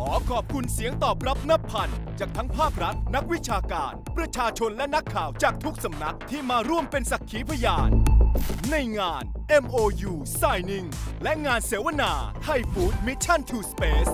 ขอขอบคุณเสียงตอบรับนับพันจากทั้งภาครัฐนักวิชาการประชาชนและนักข่าวจากทุกสำนักที่มาร่วมเป็นสักขีพยานในงาน MOU Signing และงานเสวนา Thai Food Mission to Space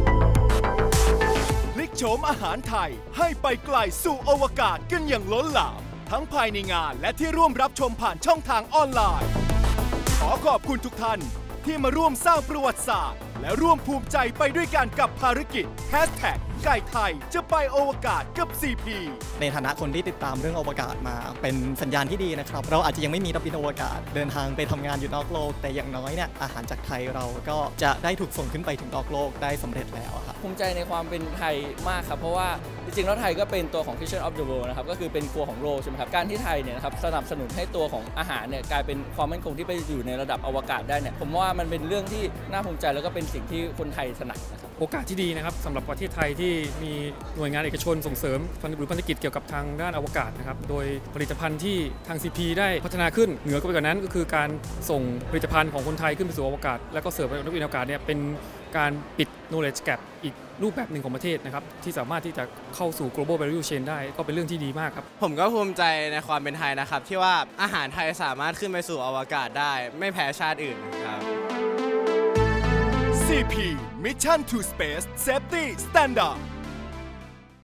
พลิกโฉมอาหารไทยให้ไปไกลสู่อวกาศกันอย่างล้นหลามทั้งภายในงานและที่ร่วมรับชมผ่านช่องทางออนไลน์ขอขอบคุณทุกท่านที่มาร่วมสร้างประวัติศาสตร์และร่วมภูมิใจไปด้วยกันกับภารกิจ ไก่ไทยจะไปอวกาศกับ CP ในฐานะคนที่ติดตามเรื่องอวกาศมาเป็นสัญญาณที่ดีนะครับเราอาจจะยังไม่มีนักบินอวกาศเดินทางไปทำงานอยู่นอกโลกแต่อย่างน้อยเนี่ยอาหารจากไทยเราก็จะได้ถูกส่งขึ้นไปถึงนอกโลกได้สำเร็จแล้วครับภูมิใจในความเป็นไทยมากครับเพราะว่าจริงๆแล้วไทยก็เป็นตัวของ Kitchen of the World นะครับก็คือเป็นครัวของโลกใช่ไหมครับการที่ไทยเนี่ยนะครับสนับสนุนให้ตัวของอาหารเนี่ยกลายเป็นความมั่นคงที่ไปอยู่ในระดับอวกาศได้เนี่ยผมว่ามันเป็นเรื่องที่น่าภูมิใจแล้วก็เป็นสิ่งที่คนไทยถนัดนะครับโอกาสที่ดีนะครับสำหรับประเทศไทยที่มีหน่วยงานเอกชนส่งเสริมหรือพันธกิจเกี่ยวกับทางด้านอวกาศนะครับโดยผลิตภัณฑ์ที่ทาง CP ได้พัฒนาขึ้นเหนือกว่านั้นก็คือการส่งผลิตภัณฑ์ของคนไทยขึ้นไปสู่อวกาศแล้วก็เสิร์ฟให้นักบินอวกาศเนี่ยเป็นการปิด knowledge gap อีกรูปแบบหนึ่งของประเทศนะครับที่สามารถที่จะเข้าสู่ global value chain ได้ก็เป็นเรื่องที่ดีมากครับผมก็ภูมิใจในความเป็นไทยนะครับที่ว่าอาหารไทยสามารถขึ้นไปสู่อวกาศได้ไม่แพ้ชาติอื่นครับ CP Mission to Space Safety Standard